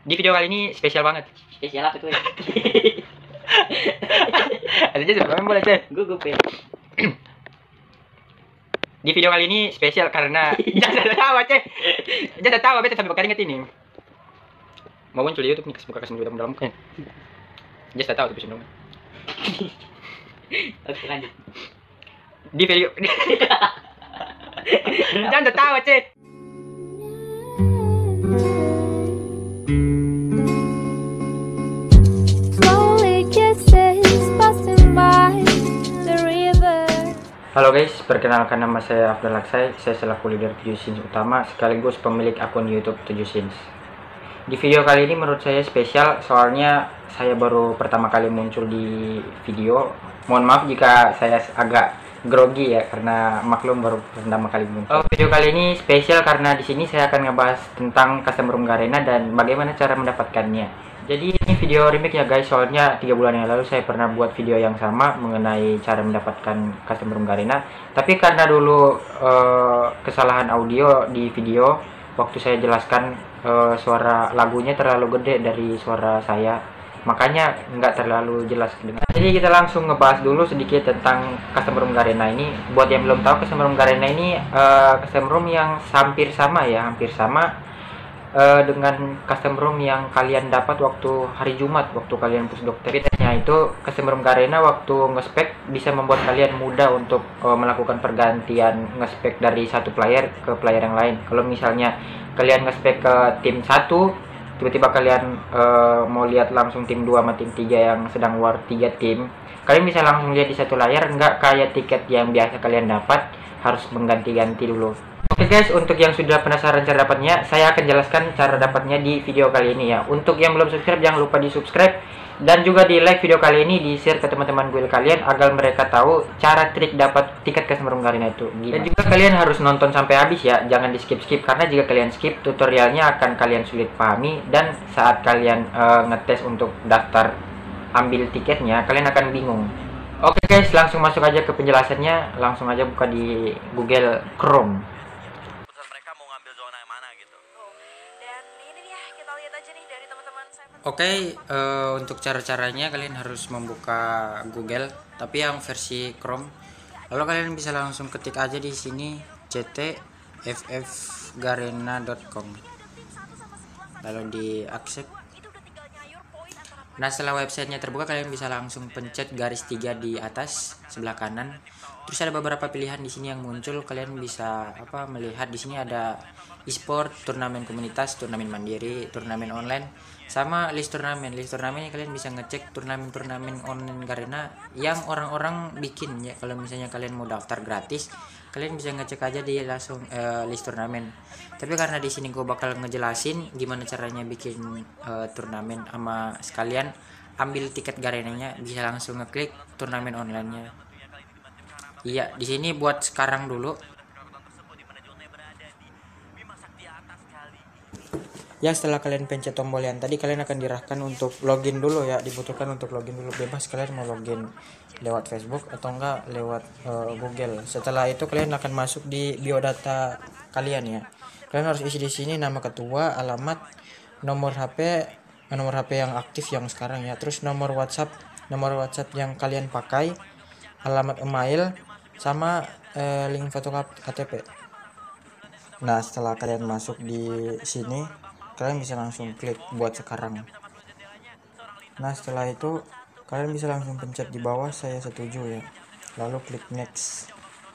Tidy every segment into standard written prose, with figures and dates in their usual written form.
Di video kali ini spesial banget. Spesial apa tuh ya? Ada aja sebelumnya boleh teh. Gugup ya. Di video kali ini spesial karena jangan tawa ceh. Jangan tawa beta sampai berkeringat ini. Mau muncul di YouTube nih, kasih muka dalam kan. Jangan tahu tapi sebelumnya. Oke lanjut. Di video jangan tertawa ceh. Halo guys, perkenalkan nama saya Afdal Laksai. Saya selaku leader 7 Sins utama sekaligus pemilik akun YouTube 7 Sins. Di video kali ini menurut saya spesial soalnya saya baru pertama kali muncul di video. Mohon maaf jika saya agak grogi ya karena maklum baru pertama kali muncul. Video kali ini spesial karena di sini saya akan ngebahas tentang custom room Garena dan bagaimana cara mendapatkannya. Jadi ini video remake ya guys, soalnya 3 bulan yang lalu saya pernah buat video yang sama mengenai cara mendapatkan custom room Garena. Tapi karena dulu kesalahan audio di video waktu saya jelaskan suara lagunya terlalu gede dari suara saya, makanya nggak terlalu jelas kedengaran. Jadi kita langsung ngebahas dulu sedikit tentang custom room Garena ini. Buat yang belum tahu, custom room Garena ini custom room yang hampir sama dengan custom room yang kalian dapat waktu hari Jumat waktu kalian push dokter. Bedanya itu custom room Garena waktu ngespek bisa membuat kalian mudah untuk melakukan pergantian ngespek dari satu player ke player yang lain. Kalau misalnya kalian ngespek ke tim 1, tiba-tiba kalian mau lihat langsung tim 2 sama tim 3 yang sedang war 3 tim, kalian bisa langsung lihat di satu layar, nggak kayak tiket yang biasa kalian dapat harus mengganti-ganti dulu. Oke guys, untuk yang sudah penasaran cara dapatnya, saya akan jelaskan cara dapatnya di video kali ini ya. Untuk yang belum subscribe, jangan lupa di subscribe dan juga di like video kali ini, di share ke teman-teman guild kalian agar mereka tahu cara trik dapat tiket custom room Garena itu gimana. Dan juga kalian harus nonton sampai habis ya, jangan di skip karena jika kalian skip tutorialnya akan kalian sulit pahami dan saat kalian ngetes untuk daftar ambil tiketnya kalian akan bingung. Oke guys, langsung masuk aja ke penjelasannya, langsung aja buka di Google Chrome. Oke, untuk cara-caranya kalian harus membuka Google, tapi yang versi Chrome. Lalu kalian bisa langsung ketik aja di sini ctffgarena.com. Lalu di accept. Nah, setelah websitenya terbuka, kalian bisa langsung pencet garis 3 di atas sebelah kanan. Terus ada beberapa pilihan di sini yang muncul. Kalian bisa melihat di sini ada e-sport, turnamen komunitas, turnamen mandiri, turnamen online, sama list turnamen. List turnamennya kalian bisa ngecek turnamen-turnamen online Garena yang orang-orang bikin ya. Kalau misalnya kalian mau daftar gratis, kalian bisa ngecek aja di langsung list turnamen. Tapi karena di sini gue bakal ngejelasin gimana caranya bikin turnamen sama sekalian ambil tiket Garenanya, bisa langsung ngeklik turnamen online-nya. Iya, di sini buat sekarang dulu. Ya, setelah kalian pencet tombol yang tadi, kalian akan diarahkan untuk login dulu ya. Dibutuhkan untuk login dulu, bebas kalian mau login lewat Facebook atau enggak lewat Google. Setelah itu kalian akan masuk di biodata kalian ya. Kalian harus isi di sini nama ketua, alamat, nomor HP yang aktif yang sekarang ya. Terus nomor WhatsApp yang kalian pakai, alamat email, sama link foto KTP. Nah, setelah kalian masuk di sini, kalian bisa langsung klik buat sekarang. Nah, setelah itu kalian bisa langsung pencet di bawah saya setuju ya, lalu klik next.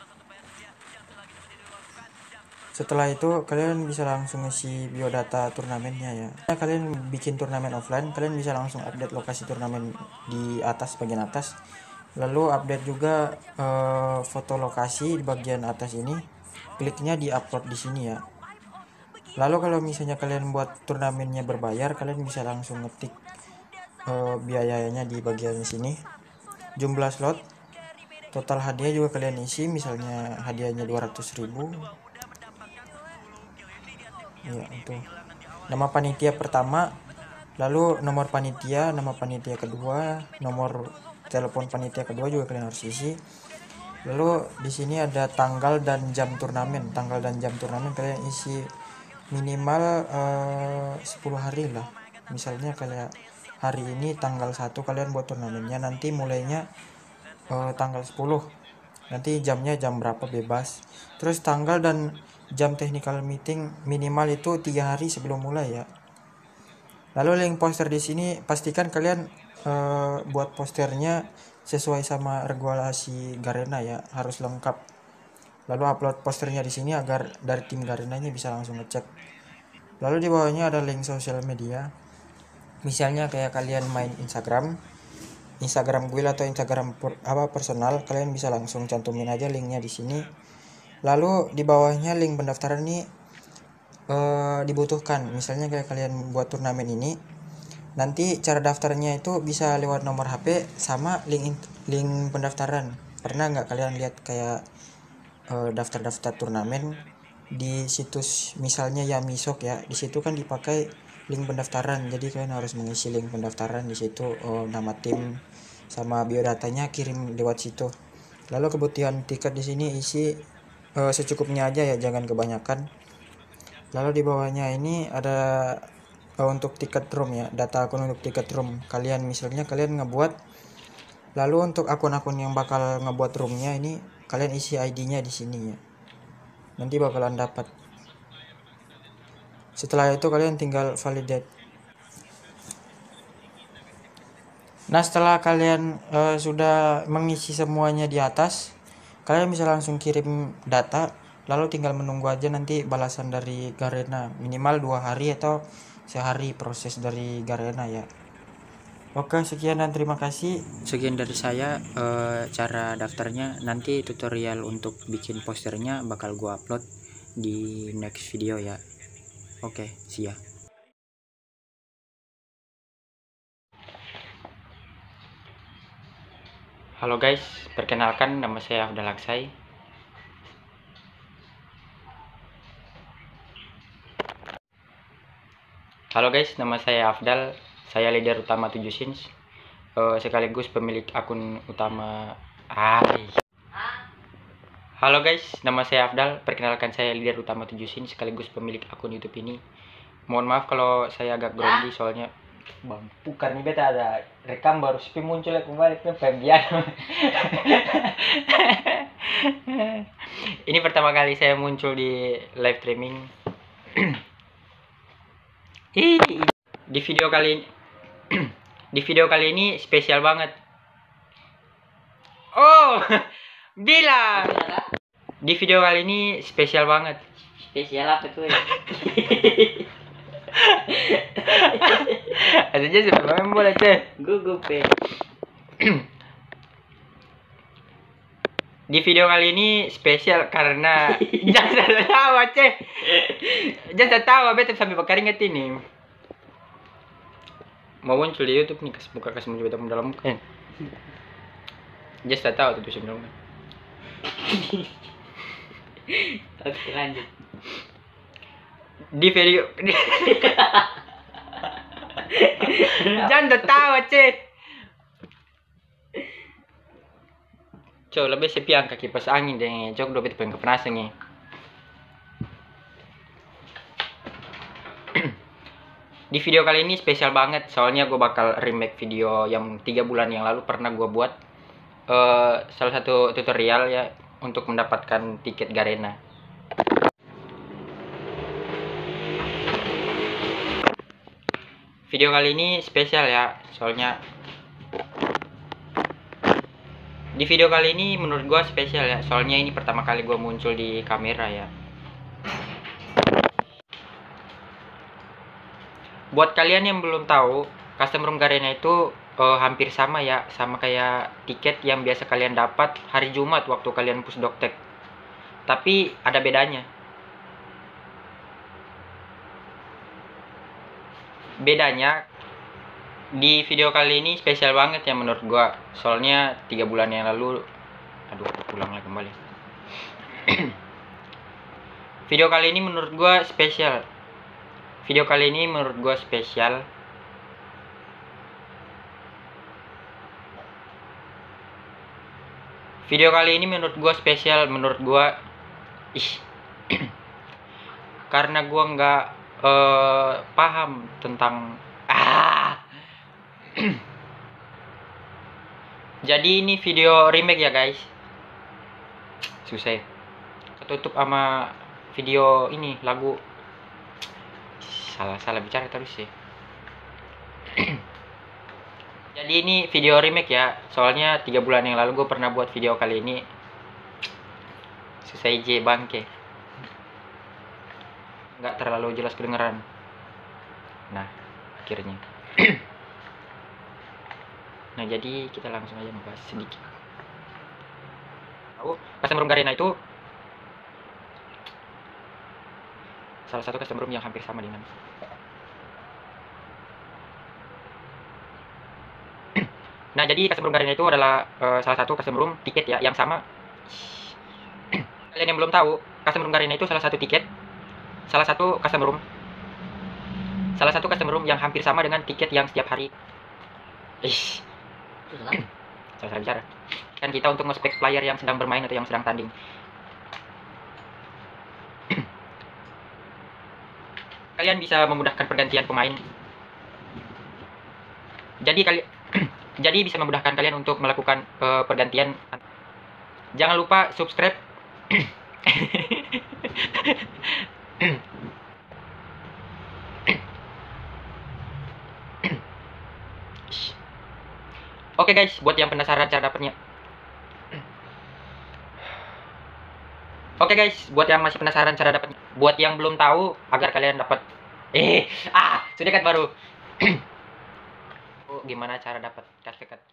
Setelah itu kalian bisa langsung isi biodata turnamennya ya. Nah, kalian bikin turnamen offline, kalian bisa langsung update lokasi turnamen di atas, bagian atas, lalu update juga foto lokasi di bagian atas ini, kliknya di upload di sini ya. Lalu kalau misalnya kalian buat turnamennya berbayar, kalian bisa langsung ngetik biayanya di bagian sini, jumlah slot, total hadiah juga kalian isi, misalnya hadiahnya 200.000 ya. Itu nama panitia pertama, lalu nomor panitia, nama panitia kedua, nomor telepon panitia kedua juga kalian harus isi. Lalu di sini ada tanggal dan jam turnamen. Kalian isi minimal 10 hari lah. Misalnya kayak hari ini tanggal 1 kalian buat turnamennya, nanti mulainya tanggal 10, nanti jamnya jam berapa bebas, terus tanggal dan jam technical meeting minimal itu 3 hari sebelum mulai ya. Lalu link poster di sini pastikan kalian buat posternya sesuai sama regulasi Garena ya, harus lengkap. Lalu upload posternya di sini agar dari tim Garena ini bisa langsung ngecek. Lalu di bawahnya ada link sosial media. Misalnya kayak kalian main Instagram Guild atau Instagram personal, kalian bisa langsung cantumin aja linknya di sini. Lalu di bawahnya link pendaftaran ini dibutuhkan. Misalnya kayak kalian buat turnamen ini, nanti cara daftarnya itu bisa lewat nomor HP sama link pendaftaran. Pernah nggak kalian lihat kayak daftar turnamen di situs misalnya Yamisok ya, di situ kan dipakai link pendaftaran, jadi kalian harus mengisi link pendaftaran di situ, nama tim sama biodatanya kirim lewat situ. Lalu kebutuhan tiket di sini isi secukupnya aja ya, jangan kebanyakan. Lalu di bawahnya ini ada untuk tiket room ya, data akun untuk tiket room kalian, misalnya kalian ngebuat. Lalu untuk akun-akun yang bakal ngebuat roomnya ini kalian isi ID-nya di sini ya, nanti bakalan dapat. Setelah itu kalian tinggal validate. Nah setelah kalian sudah mengisi semuanya di atas, kalian bisa langsung kirim data, lalu tinggal menunggu aja nanti balasan dari Garena, minimal 2 hari atau sehari proses dari Garena ya. Oke, sekian dan terima kasih. Sekian dari saya cara daftarnya. Nanti tutorial untuk bikin posternya bakal gua upload di next video ya. Oke, see ya. Halo guys, perkenalkan nama saya Afdal Aksai. Halo guys, nama saya Afdal. Saya leader utama 7 Sins, sekaligus pemilik akun utama. Halo guys, nama saya Afdal. Perkenalkan, saya leader utama 7 Sins, sekaligus pemilik akun YouTube ini. Mohon maaf kalau saya agak grogi, soalnya bukan nih, beta ada rekam baru sepi muncul kembali ke pembiar. Ini pertama kali saya muncul di live streaming. Di video kali ini spesial banget. Oh, bilang. Di video kali ini spesial banget. Spesial apa tuh ya? Ada aja sebelum main bola teh. Gugup ya. Di video kali ini spesial karena jangan tahu ceh. Jangan tahu, beta sampai berkeringat ini. Mau muncul di YouTube nih, kasih muncul beta dalam muka. Just tahu tuh sebelumnya. Oke, lanjut. Di video jangan tahu ceh. Coba lebih sepi angka kipas angin deh, jok do beta pengen kepanasan nih. Di video kali ini spesial banget, soalnya gue bakal remake video yang 3 bulan yang lalu pernah gue buat, salah satu tutorial ya untuk mendapatkan tiket Garena. Video kali ini spesial ya, soalnya di video kali ini menurut gue spesial ya, soalnya ini pertama kali gue muncul di kamera ya. Buat kalian yang belum tahu, custom room Garena itu hampir sama ya, sama kayak tiket yang biasa kalian dapat hari Jumat waktu kalian push doktek. Tapi ada bedanya. Bedanya di video kali ini spesial banget ya menurut gua, soalnya 3 bulan yang lalu, aduh pulang lagi kembali. Video kali ini menurut gua spesial. Video kali ini menurut gua spesial. Video kali ini menurut gua spesial, menurut gua karena gua nggak paham tentang Jadi ini video remake ya guys. Susah. Tutup sama video ini lagu. Salah bicara terus sih. Jadi ini video remake ya. Soalnya 3 bulan yang lalu gue pernah buat video kali ini. Susah aja bangke. Nggak terlalu jelas kedengeran. Nah, akhirnya. Nah, jadi kita langsung aja membahas sedikit. Tahu, custom room Garena itu salah satu custom room yang hampir sama dengan Nah, jadi custom room Garena itu adalah salah satu custom room tiket ya yang sama. Kalian yang belum tahu, custom room Garena itu salah satu custom room yang hampir sama dengan tiket yang setiap hari. Salah bicara. Kan kita untuk nge-spec player yang sedang bermain atau yang sedang tanding. Kalian bisa memudahkan pergantian pemain. Jadi bisa memudahkan kalian untuk melakukan pergantian. Jangan lupa subscribe. Oke guys, buat yang penasaran cara dapatnya. Oke guys, buat yang masih penasaran cara dapatnya. Buat yang belum tahu agar kalian dapat sudah kan baru. Gimana cara dapat kartu